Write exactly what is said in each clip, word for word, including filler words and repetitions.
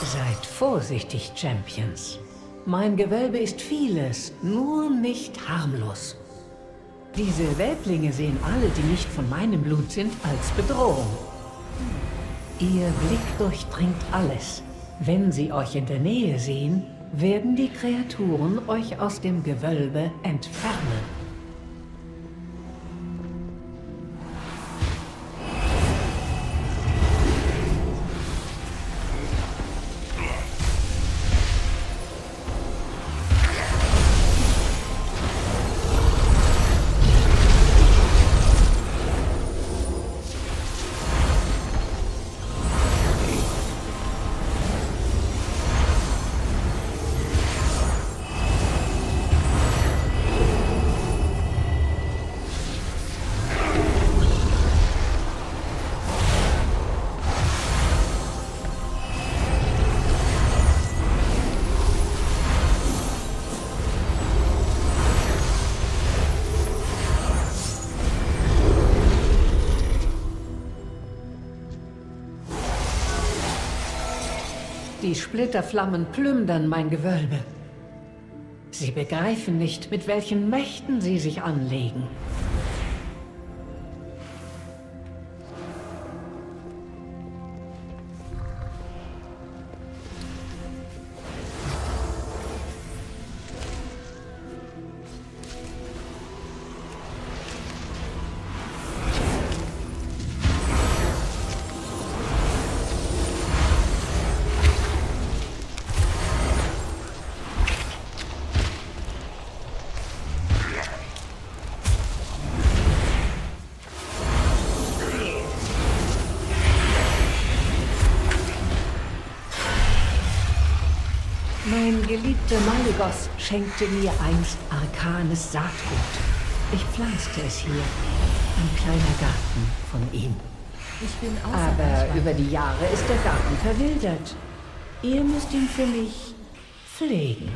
Seid vorsichtig, Champions. Mein Gewölbe ist vieles, nur nicht harmlos. Diese Weltlinge sehen alle, die nicht von meinem Blut sind, als Bedrohung. Ihr Blick durchdringt alles. Wenn sie euch in der Nähe sehen, werden die Kreaturen euch aus dem Gewölbe entfernen. Die Splitterflammen plündern mein Gewölbe. Sie begreifen nicht, mit welchen Mächten sie sich anlegen. Mein geliebter Malygos schenkte mir einst arkanes Saatgut. Ich pflanzte es hier. Ein kleiner Garten von ihm. Ich bin außer Aber Reichweite. über die Jahre ist der Garten verwildert. Ihr müsst ihn für mich pflegen.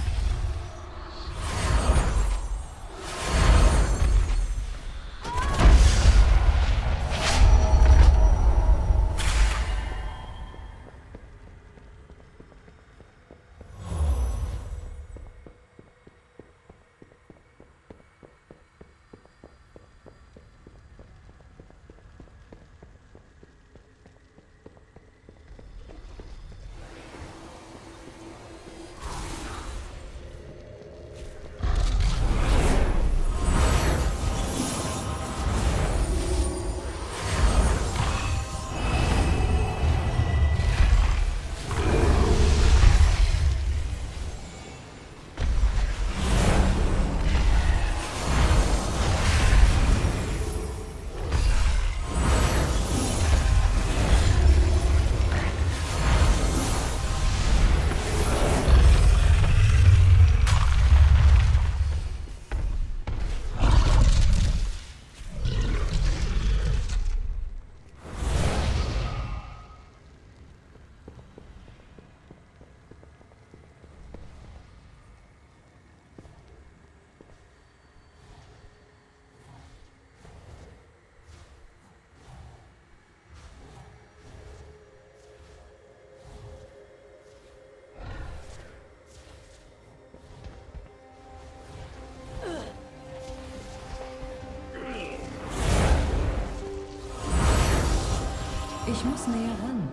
Ich muss näher ran.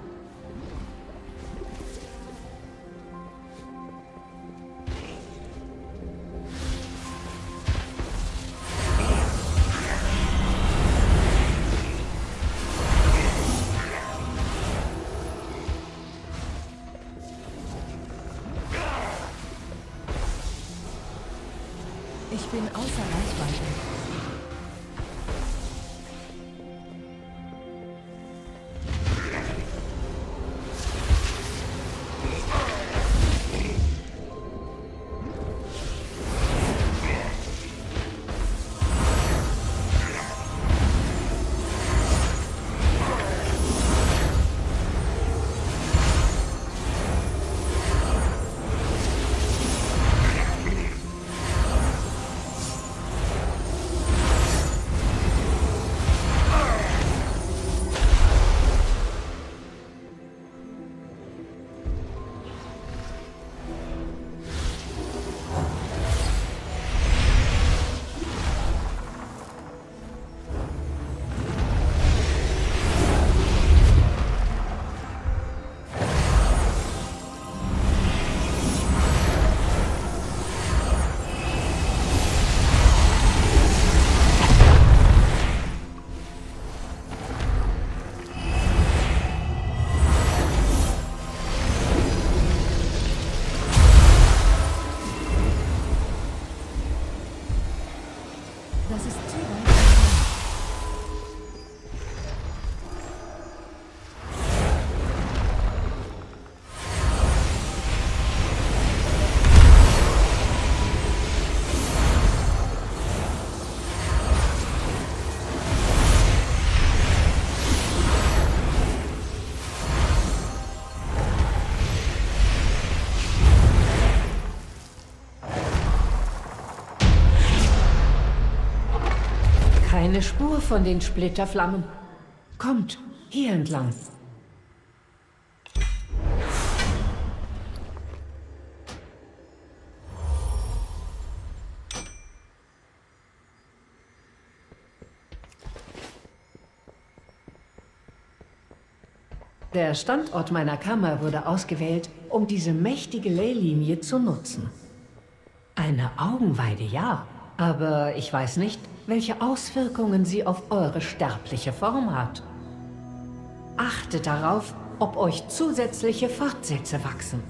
Ich bin außer Reichweite. keine Spur von den Splitterflammen. Kommt, hier entlang. Der Standort meiner Kammer wurde ausgewählt, um diese mächtige Leylinie zu nutzen. Eine Augenweide, ja, aber ich weiß nicht, welche Auswirkungen sie auf eure sterbliche Form hat. Achtet darauf, ob euch zusätzliche Fortsätze wachsen.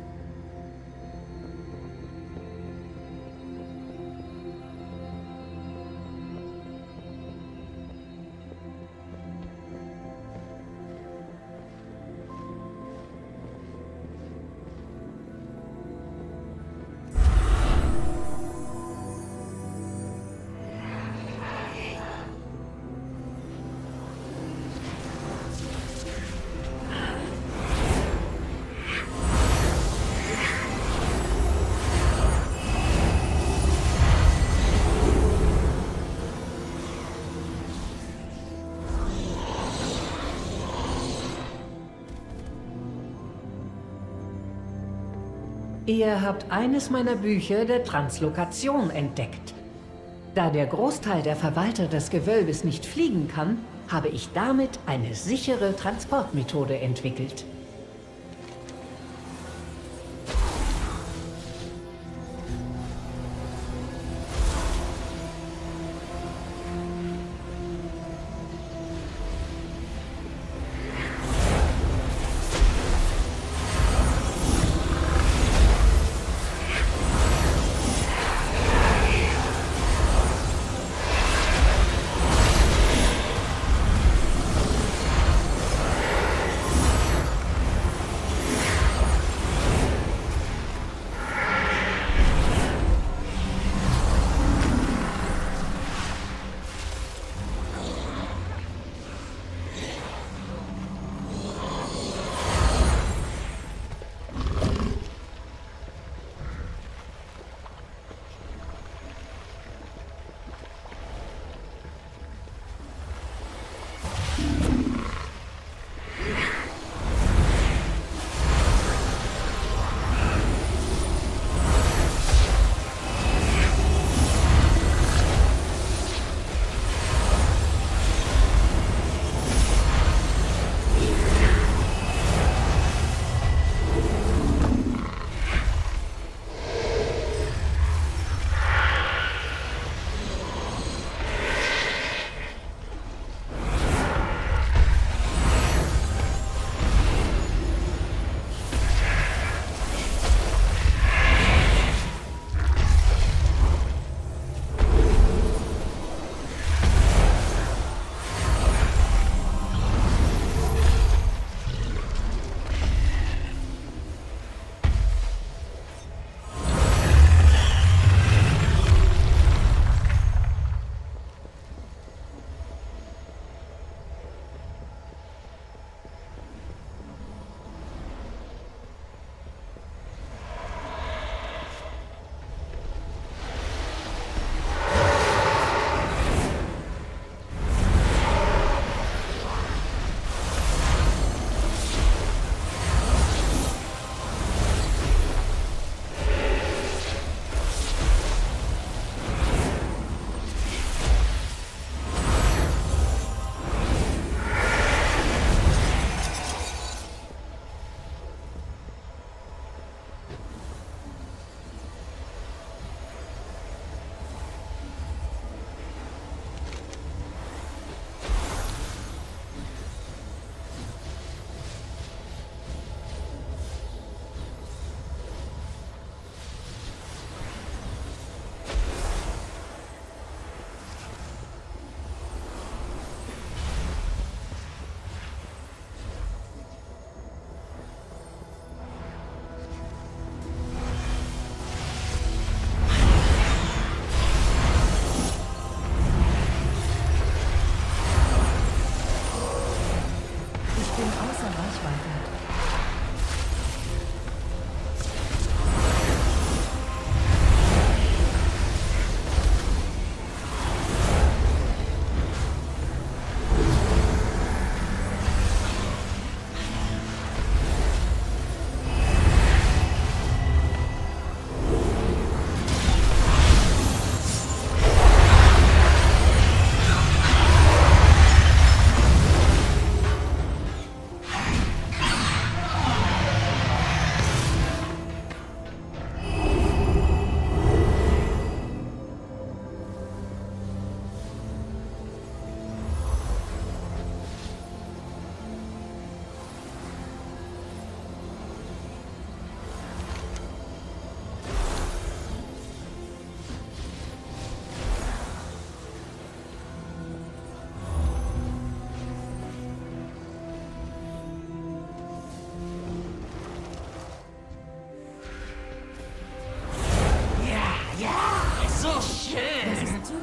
Ihr habt eines meiner Bücher der Translokation entdeckt. Da der Großteil der Verwalter des Gewölbes nicht fliegen kann, habe ich damit eine sichere Transportmethode entwickelt.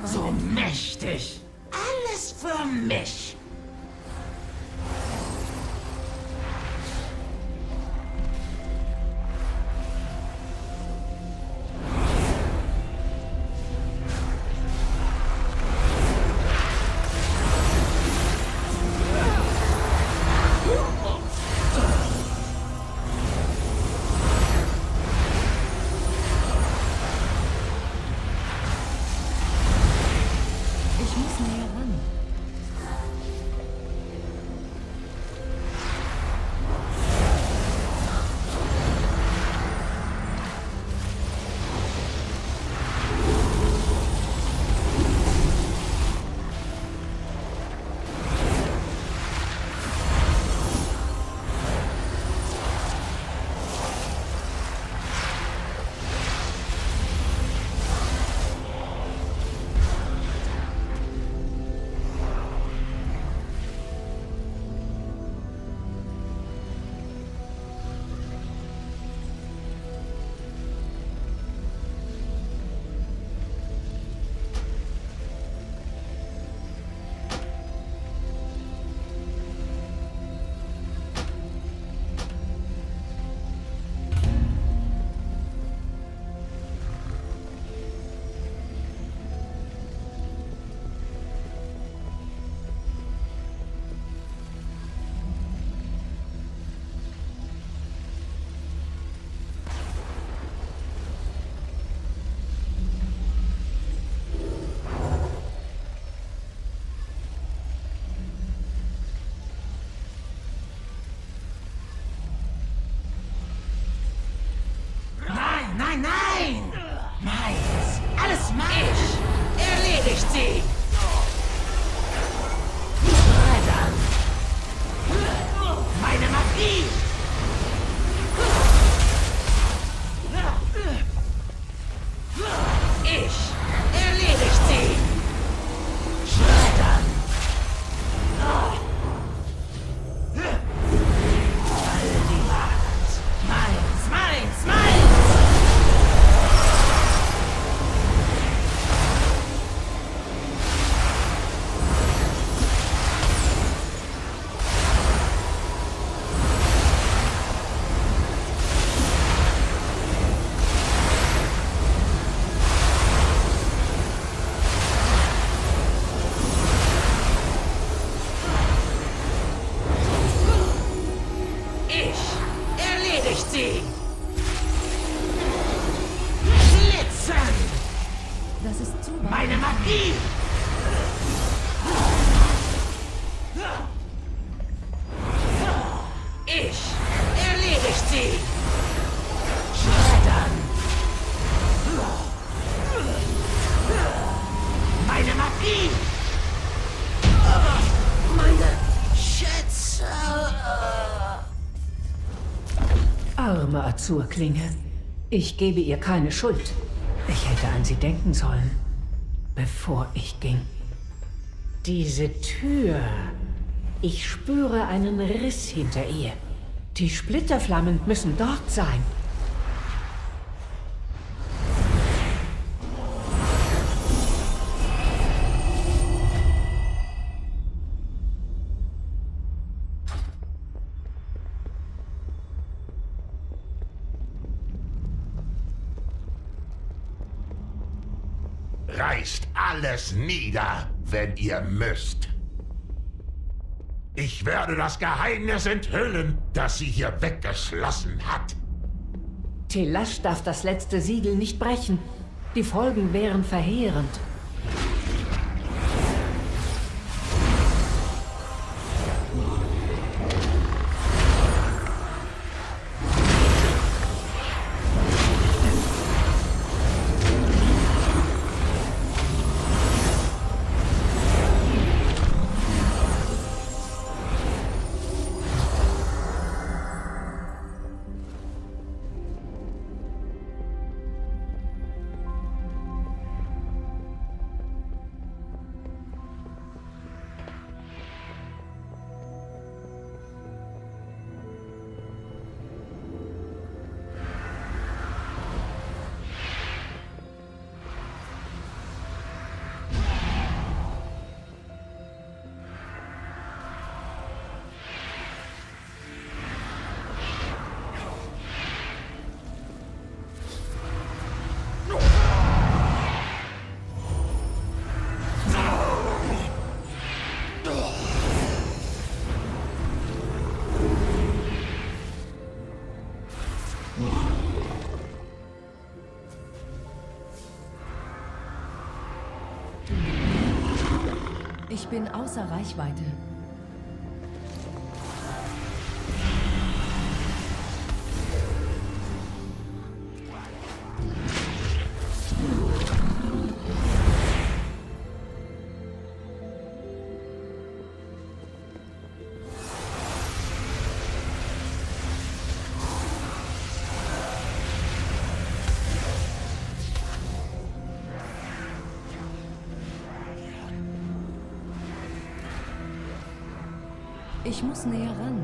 So mächtig. Alles für mich. Ich muss näher ran. Nein, nein! Meins! Alles meins! Erledigt sie! Schreddern! Meine Magie! Ich! Erledigt sie! Schreddern! All die Macht! Meins, meins, meins! Sie! Blitzen! Das ist zu weit. Meine Magie! Ich! Erledigt sie! Schreddern! Meine Magie! Meine Schätze! Arme Azurklinge. Ich gebe ihr keine Schuld. Ich hätte an sie denken sollen, bevor ich ging. Diese Tür. Ich spüre einen Riss hinter ihr. Die Splitterflammen müssen dort sein. Reißt alles nieder, wenn ihr müsst. Ich werde das Geheimnis enthüllen, das sie hier weggeschlossen hat. Telash darf das letzte Siegel nicht brechen. Die Folgen wären verheerend. bin außer Reichweite. Ich muss näher ran.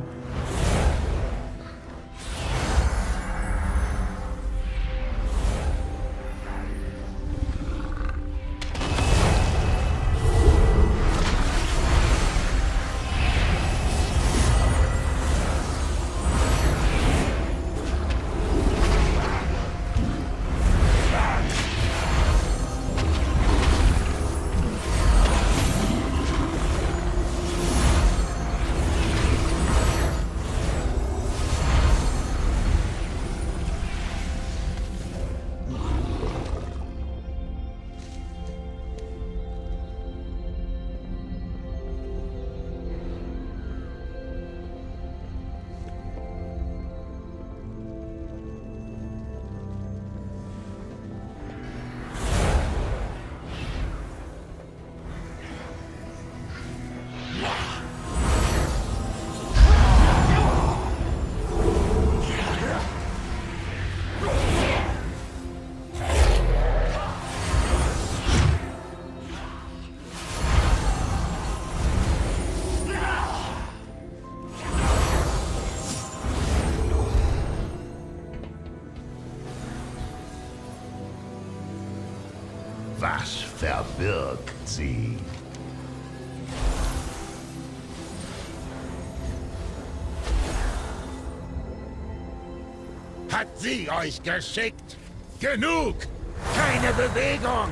Was verbirgt sie? Hat sie euch geschickt? Genug! Keine Bewegung!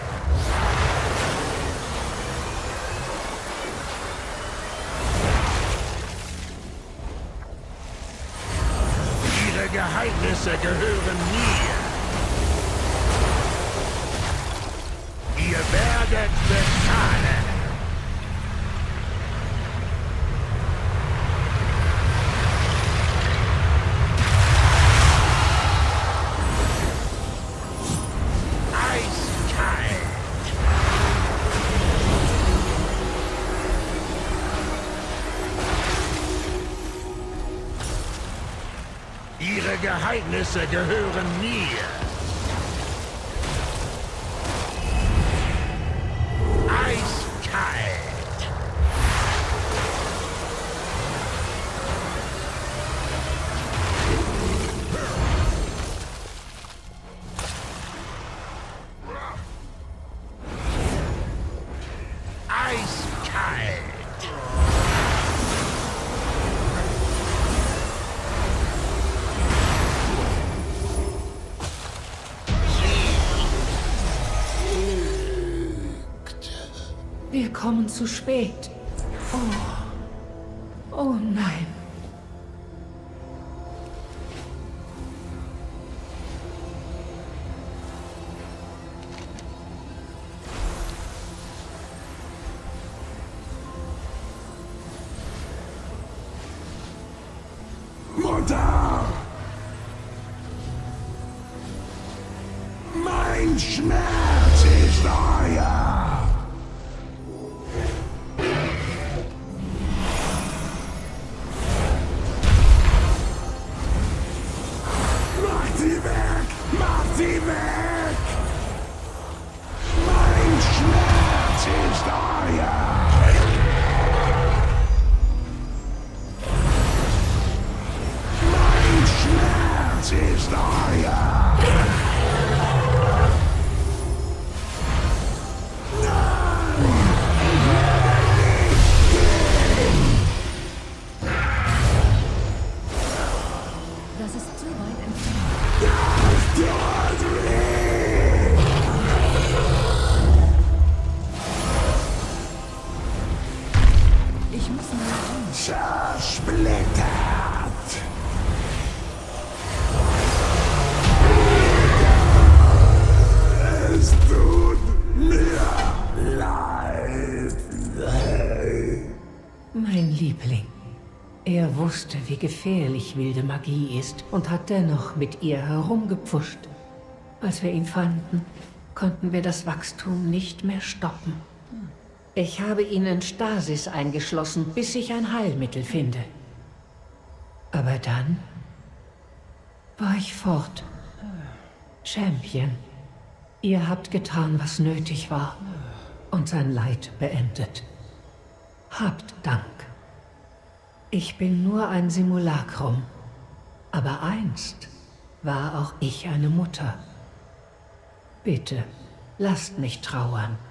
Ihre Geheimnisse gehören mir! Ihr werdet bezahlen! Eiskalt! Ihre Geheimnisse gehören mir! Wir kommen zu spät. Oh. Oh nein. Mutter! Mein Schmerz ist euer! Macht sie weg! Macht sie weg! Mein Schmerz ist euer! Mein Schmerz ist euer! Das ist zu weit entfernt. Ich muss näher ran. Zersplittert! Es tut mir leid. gefährlich wilde Magie ist und hat dennoch mit ihr herumgepfuscht. Als wir ihn fanden, konnten wir das Wachstum nicht mehr stoppen. Ich habe ihn in Stasis eingeschlossen, bis ich ein Heilmittel finde. Aber dann war ich fort. Champion, ihr habt getan, was nötig war und sein Leid beendet. Habt Dank. Ich bin nur ein Simulacrum, aber einst war auch ich eine Mutter. Bitte, lasst mich trauern.